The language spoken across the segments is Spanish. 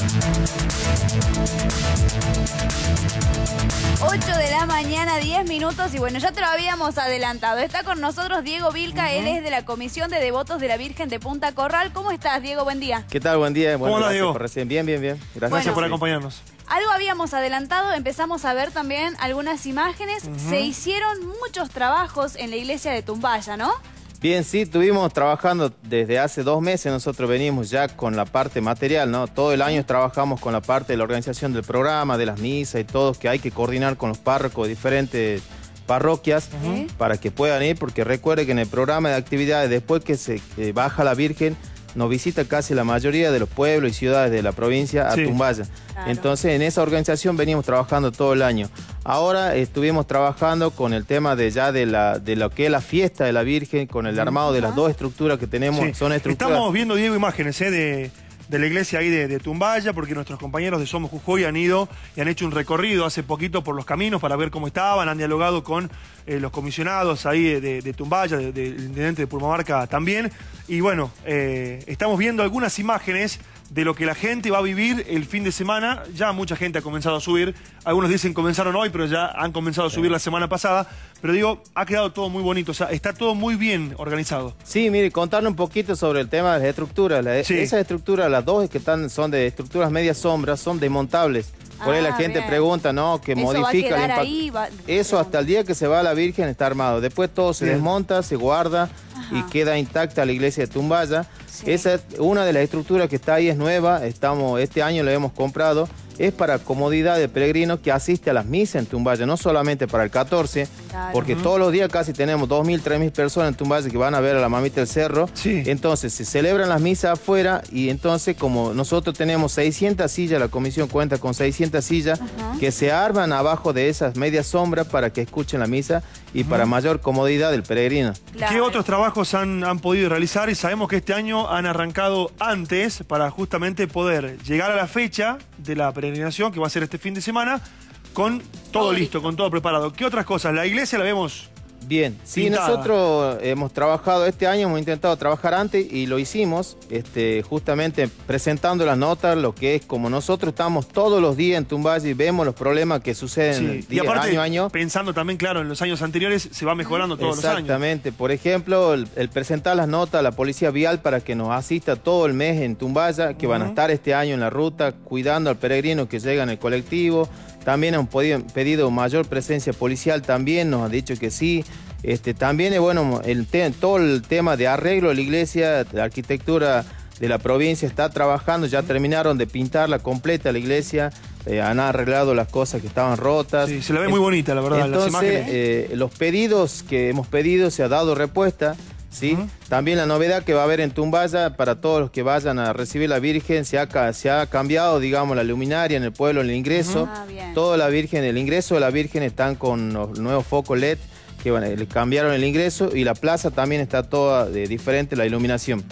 8 de la mañana, 10 minutos, y bueno, ya te lo habíamos adelantado. Está con nosotros Diego Vilca, él es de la Comisión de Devotos de la Virgen de Punta Corral. ¿Cómo estás, Diego? Buen día. ¿Qué tal? Buen día. ¿Cómo andas, Diego? Bien, bien, bien. Gracias por acompañarnos. Algo habíamos adelantado, empezamos a ver también algunas imágenes. Se hicieron muchos trabajos en la iglesia de Tumbaya, ¿no? Bien, sí, estuvimos trabajando desde hace 2 meses. Nosotros venimos ya con la parte material, ¿no? Todo el año trabajamos con la parte de la organización del programa, de las misas y todo, que hay que coordinar con los párrocos de diferentes parroquias para que puedan ir, porque recuerde que en el programa de actividades, después que se baja la Virgen, nos visita casi la mayoría de los pueblos y ciudades de la provincia a Tumbaya. Claro. Entonces, en esa organización venimos trabajando todo el año. Ahora estuvimos trabajando con el tema de lo que es la fiesta de la Virgen, con el armado de las 2 estructuras que tenemos. Son estructuras... Estamos viendo, Diego, imágenes de la iglesia ahí de Tumbaya, porque nuestros compañeros de Somos Jujuy han ido y han hecho un recorrido hace poquito por los caminos para ver cómo estaban, han dialogado con los comisionados ahí de Tumbaya, del intendente de Purmamarca también. Y bueno, estamos viendo algunas imágenes de lo que la gente va a vivir el fin de semana. Ya mucha gente ha comenzado a subir. Algunos dicen comenzaron hoy, pero ya han comenzado a subir la semana pasada. Pero digo, ha quedado todo muy bonito. O sea, está todo muy bien organizado. Sí, mire, contarle un poquito sobre el tema de las estructuras. Esas estructuras, las 2 que son de estructuras medias sombras, son desmontables. Por ahí la gente pregunta, ¿no? Que modifica el impacto. Eso hasta el día que se va la Virgen está armado. Después todo se desmonta, se guarda y queda intacta la iglesia de Tumbaya. Esa es una de las estructuras que está ahí, es nueva. Este año la hemos comprado. Es para comodidad de peregrinos que asiste a las misas en Tumbaya, no solamente para el 14, porque todos los días casi tenemos 2.000, 3.000 personas en Tumbaya que van a ver a la Mamita del Cerro. Entonces se celebran las misas afuera y entonces como nosotros tenemos 600 sillas, la comisión cuenta con 600 sillas que se arman abajo de esas medias sombras para que escuchen la misa y para mayor comodidad del peregrino. ¿Qué otros trabajos han podido realizar? Y sabemos que este año han arrancado antes para justamente poder llegar a la fecha de la peregrinación, que va a ser este fin de semana, con todo listo, con todo preparado. ¿Qué otras cosas? La iglesia la vemos bien. Sí, pintada. Nosotros hemos trabajado este año, hemos intentado trabajar antes y lo hicimos, justamente presentando las notas, lo que es como nosotros estamos todos los días en Tumbaya y vemos los problemas que suceden y aparte, año a año. Pensando también, claro, en los años anteriores se va mejorando todos los años. Exactamente. Por ejemplo, el presentar las notas a la Policía Vial para que nos asista todo el mes en Tumbaya, que van a estar este año en la ruta, cuidando al peregrino que llega en el colectivo. También han pedido mayor presencia policial, también nos han dicho que sí. También es bueno todo el tema de arreglo de la iglesia, la arquitectura de la provincia está trabajando, ya terminaron de pintarla completa la iglesia, han arreglado las cosas que estaban rotas. Sí, se la ve muy bonita, la verdad, entonces, las imágenes. Los pedidos que hemos pedido se ha dado respuesta. ¿Sí? También la novedad que va a haber en Tumbaya para todos los que vayan a recibir la Virgen, se ha cambiado, digamos, la luminaria en el pueblo, en el ingreso. Toda la Virgen, el ingreso de la Virgen están con los nuevos focos LED que le cambiaron el ingreso y la plaza también está toda diferente la iluminación.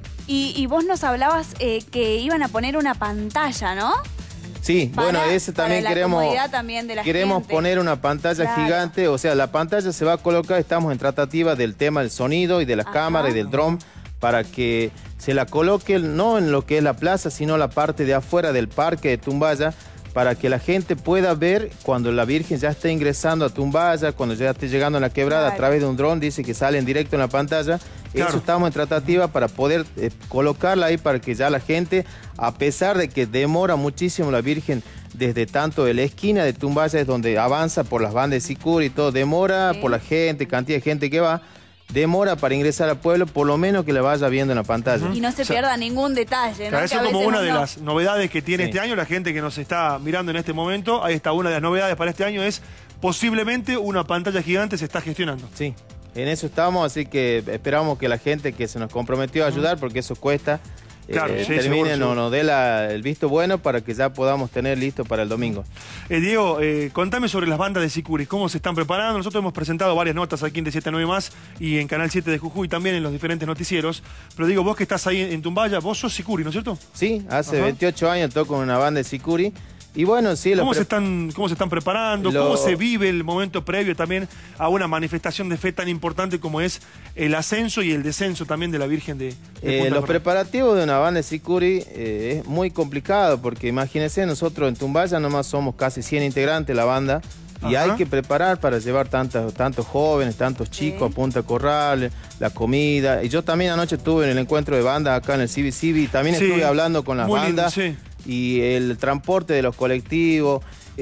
Y vos nos hablabas que iban a poner una pantalla, ¿no? Sí, bueno, ese también queremos poner una pantalla gigante, o sea, la pantalla se va a colocar, estamos en tratativa del tema del sonido y de las cámaras y del dron, para que se la coloque no en lo que es la plaza, sino la parte de afuera del parque de Tumbaya, para que la gente pueda ver cuando la Virgen ya esté ingresando a Tumbaya, cuando ya esté llegando a la quebrada, a través de un dron, dice que sale en directo en la pantalla. Eso estamos en tratativa para poder colocarla ahí para que ya la gente, a pesar de que demora muchísimo la Virgen, desde tanto de la esquina de Tumbaya es donde avanza por las bandas de Sicuri y todo, demora por la gente, cantidad de gente que va, demora para ingresar al pueblo, por lo menos que la vaya viendo en la pantalla. Y no se pierda ningún detalle, ¿no? Eso es como una de las novedades que tiene este año, la gente que nos está mirando en este momento, ahí está, una de las novedades para este año es posiblemente una pantalla gigante se está gestionando. Sí, en eso estamos, así que esperamos que la gente que se nos comprometió a ayudar, porque eso cuesta, termine, nos dé el visto bueno para que ya podamos tener listo para el domingo. Diego, contame sobre las bandas de Sicuri, ¿cómo se están preparando? Nosotros hemos presentado varias notas aquí en De 7 a 9 más y en Canal 7 de Jujuy también en los diferentes noticieros, pero digo, vos que estás ahí en Tumbaya, vos sos Sicuri, ¿no es cierto? Sí, hace 28 años toco con una banda de Sicuri Y bueno, sí, ¿Cómo se están preparando? ¿Cómo se vive el momento previo también a una manifestación de fe tan importante como es el ascenso y el descenso también de la Virgen de Punta Los Corral? preparativos de una banda de sicuri es muy complicado, porque imagínense, nosotros en Tumbaya nomás somos casi 100 integrantes de la banda. Y hay que preparar para llevar tantos jóvenes, tantos chicos a Punta Corral, la comida. Y yo también anoche estuve en el encuentro de banda acá en el CBCB, y también estuve hablando con las bandas. Y el transporte de los colectivos,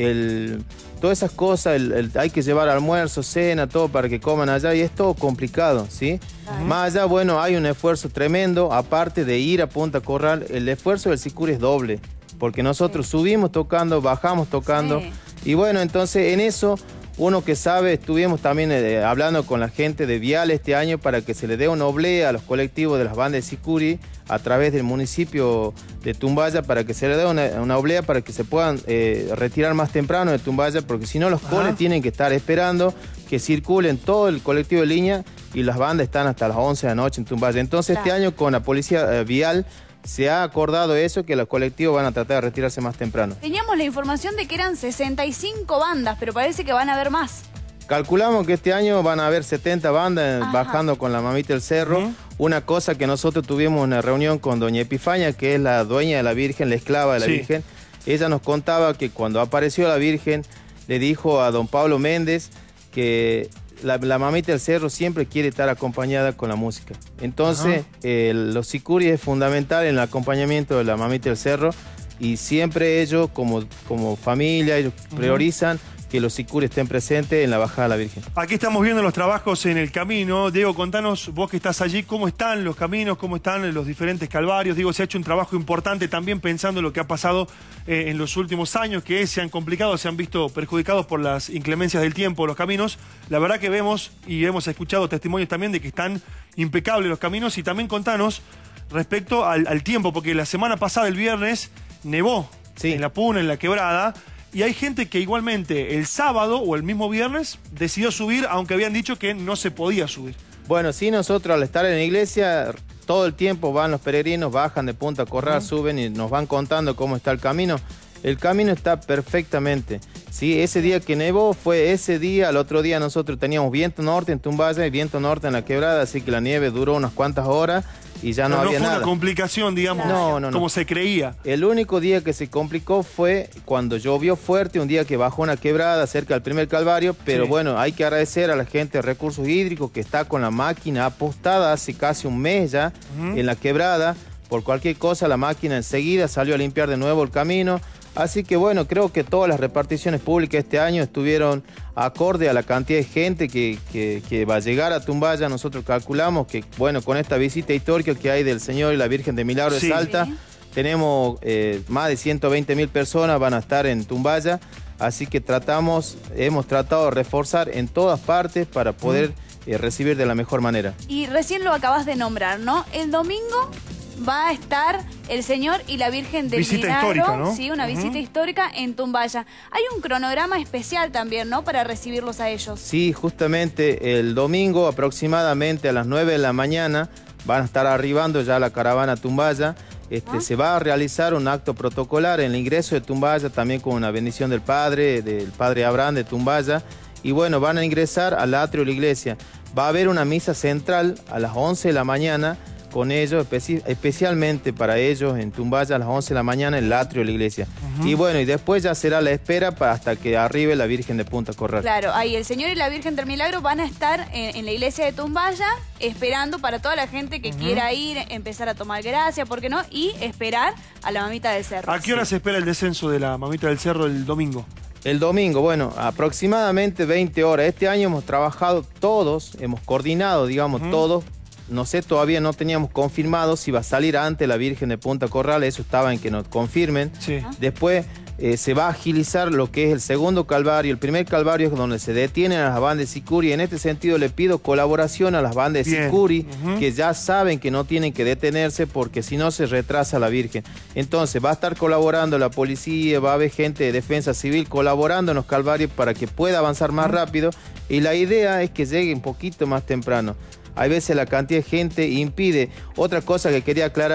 todas esas cosas, hay que llevar almuerzo, cena, todo para que coman allá, y es todo complicado, ¿sí? Más allá, bueno, hay un esfuerzo tremendo, aparte de ir a Punta Corral, el esfuerzo del sicuri es doble, porque nosotros subimos tocando, bajamos tocando, y bueno, entonces en eso, uno que sabe, estuvimos también hablando con la gente de Vial este año para que se le dé una oblea a los colectivos de las bandas de sicuri a través del municipio de Tumbaya, para que se le dé una oblea para que se puedan retirar más temprano de Tumbaya, porque si no los coles tienen que estar esperando que circulen todo el colectivo de línea, y las bandas están hasta las 11 de la noche en Tumbaya. Entonces este año con la policía vial se ha acordado eso, que los colectivos van a tratar de retirarse más temprano. Teníamos la información de que eran 65 bandas, pero parece que van a haber más. Calculamos que este año van a haber 70 bandas bajando con la Mamita del Cerro. Una cosa que nosotros tuvimos una reunión con doña Epifanía, que es la dueña de la Virgen, la esclava de la Virgen. Ella nos contaba que cuando apareció la Virgen, le dijo a don Pablo Méndez que la Mamita del Cerro siempre quiere estar acompañada con la música. Entonces, los sicuri es fundamental en el acompañamiento de la Mamita del Cerro, y siempre ellos, como familia, ellos priorizan que los sicuri estén presentes en la bajada de la Virgen. Aquí estamos viendo los trabajos en el camino. Diego, contanos, vos que estás allí, ¿cómo están los caminos? ¿Cómo están los diferentes calvarios? Digo, se ha hecho un trabajo importante también pensando en lo que ha pasado en los últimos años, que se han complicado, se han visto perjudicados por las inclemencias del tiempo los caminos. La verdad que vemos y hemos escuchado testimonios también de que están impecables los caminos. Y también contanos respecto al tiempo, porque la semana pasada, el viernes, nevó en La Puna, en La Quebrada. Y hay gente que igualmente el sábado o el mismo viernes decidió subir, aunque habían dicho que no se podía subir. Bueno, sí, nosotros al estar en la iglesia, todo el tiempo van los peregrinos, bajan de Punta Corral, suben y nos van contando cómo está el camino. El camino está perfectamente. Sí, ese día que nevó fue ese día. Al otro día nosotros teníamos viento norte en Tumbaya y viento norte en La Quebrada, así que la nieve duró unas cuantas horas y ya no había nada. No fue una complicación, digamos, como se creía. El único día que se complicó fue cuando llovió fuerte, un día que bajó una quebrada cerca del primer calvario, pero bueno, hay que agradecer a la gente de Recursos Hídricos que está con la máquina apostada hace casi un mes ya en la quebrada. Por cualquier cosa, la máquina enseguida salió a limpiar de nuevo el camino. Así que bueno, creo que todas las reparticiones públicas este año estuvieron acorde a la cantidad de gente que va a llegar a Tumbaya. Nosotros calculamos que, bueno, con esta visita histórica que hay del Señor y la Virgen de Milagro de Salta, tenemos más de 120.000 personas van a estar en Tumbaya. Así que hemos tratado de reforzar en todas partes para poder recibir de la mejor manera. Y recién lo acabas de nombrar, ¿no? El domingo va a estar el Señor y la Virgen del Milagro, histórica, ¿no? Sí, una visita histórica en Tumbaya. Hay un cronograma especial también, ¿no?, para recibirlos a ellos. Sí, justamente el domingo aproximadamente a las 9 de la mañana van a estar arribando ya la caravana a Tumbaya. Se va a realizar un acto protocolar en el ingreso de Tumbaya, también con una bendición del Padre Abraham de Tumbaya. Y bueno, van a ingresar al atrio de la iglesia. Va a haber una misa central a las 11 de la mañana, con ellos, especialmente para ellos en Tumbaya a las 11 de la mañana en el atrio de la iglesia. Y bueno, y después ya será la espera hasta que arribe la Virgen de Punta Corral. Claro, ahí el Señor y la Virgen del Milagro van a estar en la iglesia de Tumbaya esperando para toda la gente que quiera ir, empezar a tomar gracia, ¿por qué no? Y esperar a la Mamita del Cerro. ¿A qué hora se espera el descenso de la Mamita del Cerro el domingo? El domingo, bueno, aproximadamente 20 horas. Este año hemos trabajado todos, hemos coordinado, digamos, todos. No sé, todavía no teníamos confirmado si va a salir antes la Virgen de Punta Corral, eso estaba en que nos confirmen. Después se va a agilizar lo que es el segundo calvario. El primer calvario es donde se detienen a las bandas de sicuri. En este sentido le pido colaboración a las bandas de sicuri, que ya saben que no tienen que detenerse porque si no se retrasa la Virgen. Entonces va a estar colaborando la policía, va a haber gente de defensa civil colaborando en los calvarios para que pueda avanzar más rápido. Y la idea es que llegue un poquito más temprano. Hay veces la cantidad de gente impide. Otra cosa que quería aclarar,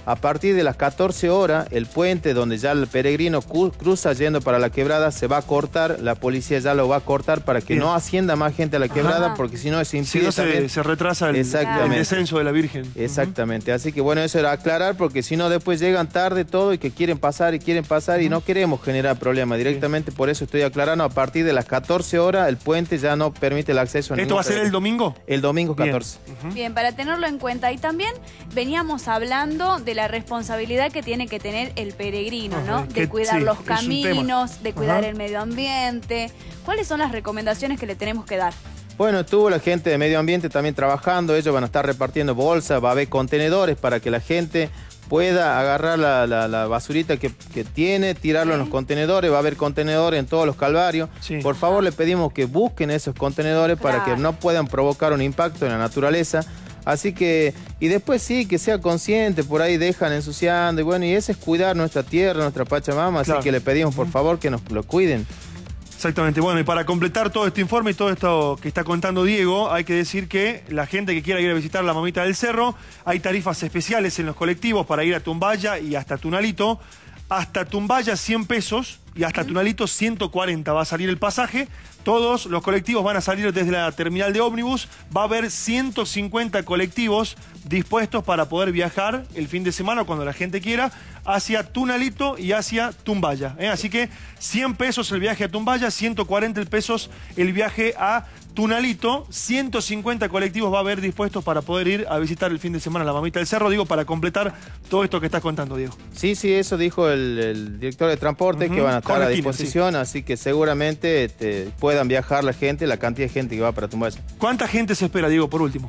A partir de las 14 horas, el puente donde ya el peregrino cruza yendo para la quebrada se va a cortar, la policía ya lo va a cortar para que no ascienda más gente a la quebrada, porque si no se impide. Si no se retrasa el descenso de la Virgen. Exactamente, así que bueno, eso era aclarar, porque si no después llegan tarde todo y que quieren pasar y no queremos generar problemas. Directamente por eso estoy aclarando, a partir de las 14 horas el puente ya no permite el acceso a ningún ¿Esto va a ser el domingo? El domingo 14. Bien, para tenerlo en cuenta. Y también veníamos hablando de la responsabilidad que tiene que tener el peregrino, ¿no? De cuidar los caminos, de cuidar el medio ambiente. ¿Cuáles son las recomendaciones que le tenemos que dar? Bueno, estuvo la gente de medio ambiente también trabajando, ellos van a estar repartiendo bolsas, va a haber contenedores para que la gente pueda agarrar la basurita que tiene, tirarlo en los contenedores, va a haber contenedores en todos los calvarios. Por favor, le pedimos que busquen esos contenedores para que no puedan provocar un impacto en la naturaleza. Así que, y después sí, que sea consciente, por ahí dejan ensuciando, y bueno, y eso es cuidar nuestra tierra, nuestra Pachamama, así que le pedimos por favor que nos lo cuiden. Exactamente, bueno, y para completar todo este informe y todo esto que está contando Diego, hay que decir que la gente que quiera ir a visitar la Mamita del Cerro, hay tarifas especiales en los colectivos para ir a Tumbaya y hasta Tunalito. Hasta Tumbaya 100 pesos y hasta Tunalito 140 va a salir el pasaje. Todos los colectivos van a salir desde la terminal de ómnibus. Va a haber 150 colectivos dispuestos para poder viajar el fin de semana cuando la gente quiera hacia Tunalito y hacia Tumbaya. Así que 100 pesos el viaje a Tumbaya, 140 pesos el viaje a Tunalito, 150 colectivos va a haber dispuestos para poder ir a visitar el fin de semana la Mamita del Cerro, digo, para completar todo esto que estás contando, Diego. Sí, eso dijo el director de transporte, que van a estar a disposición, así que seguramente puedan viajar la gente, la cantidad de gente que va para Tumbaya. ¿Cuánta gente se espera, Diego, por último?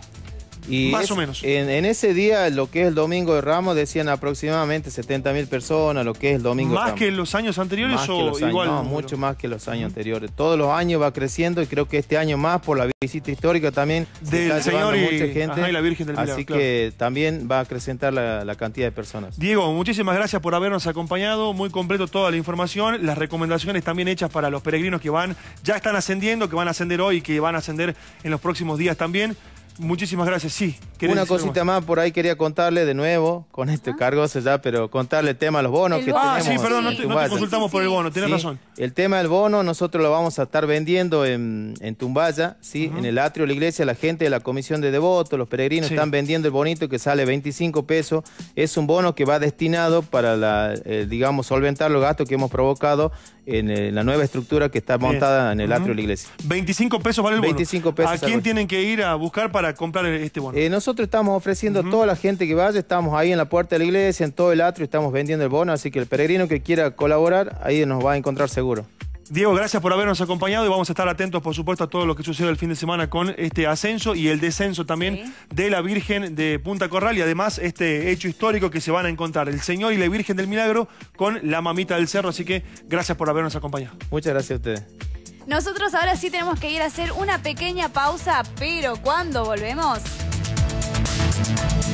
Y más o menos. En ese día, lo que es el Domingo de Ramos, decían aproximadamente 70.000 personas, lo que es el Domingo de Ramos. ¿Más que en los años anteriores o igual? No, mucho más que los años anteriores. Todos los años va creciendo y creo que este año más por la visita histórica también del Señor mucha gente, y la Virgen del Milagro. Así que también va a acrecentar la cantidad de personas. Diego, muchísimas gracias por habernos acompañado. Muy completo toda la información. Las recomendaciones también hechas para los peregrinos que ya están ascendiendo, que van a ascender hoy y que van a ascender en los próximos días también. Muchísimas gracias, sí. Una cosita más por ahí quería contarle de nuevo, con este cargo ya, pero contarle el tema de los bonos que tenemos. Sí, perdón, no te consultamos por el bono, tenés razón. El tema del bono nosotros lo vamos a estar vendiendo en Tumbaya, en el atrio de la iglesia, la gente de la comisión de devotos, los peregrinos están vendiendo el bonito que sale 25 pesos. Es un bono que va destinado para, digamos, solventar los gastos que hemos provocado en la nueva estructura que está montada en el atrio de la iglesia. 25 pesos vale el bono. 25 pesos. ¿A quién tienen que ir a buscar para comprar este bono? Nosotros estamos ofreciendo a toda la gente que vaya, estamos ahí en la puerta de la iglesia, en todo el atrio, estamos vendiendo el bono, así que el peregrino que quiera colaborar, ahí nos va a encontrar seguro. Diego, gracias por habernos acompañado y vamos a estar atentos, por supuesto, a todo lo que sucede el fin de semana con este ascenso y el descenso también de la Virgen de Punta Corral y además este hecho histórico que se van a encontrar el Señor y la Virgen del Milagro con la Mamita del Cerro, así que gracias por habernos acompañado. Muchas gracias a ustedes. Nosotros ahora sí tenemos que ir a hacer una pequeña pausa, pero ¿cuándo volvemos?